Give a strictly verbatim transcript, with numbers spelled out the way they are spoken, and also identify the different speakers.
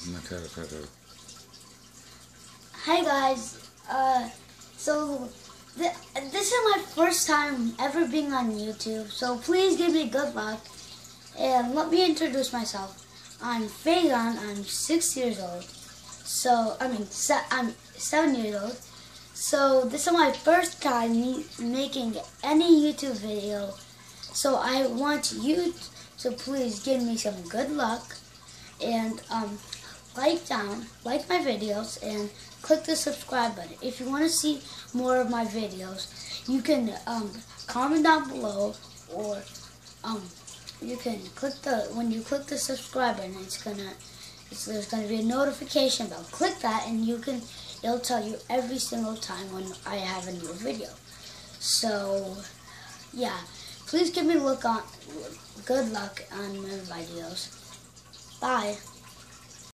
Speaker 1: Hi guys, uh, so th this is my first time ever being on YouTube, so please give me good luck and let me introduce myself. I'm Fagan, I'm six years old, so I mean se I'm seven years old, so this is my first time me making any YouTube video, so I want you to please give me some good luck and um, like down, like my videos, and click the subscribe button. If you want to see more of my videos, you can um, comment down below, or um, you can click the when you click the subscribe button, it's gonna it's, there's gonna be a notification bell. Click that, and you can it'll tell you every single time when I have a new video. So yeah, please give me look on good luck on my videos. Bye.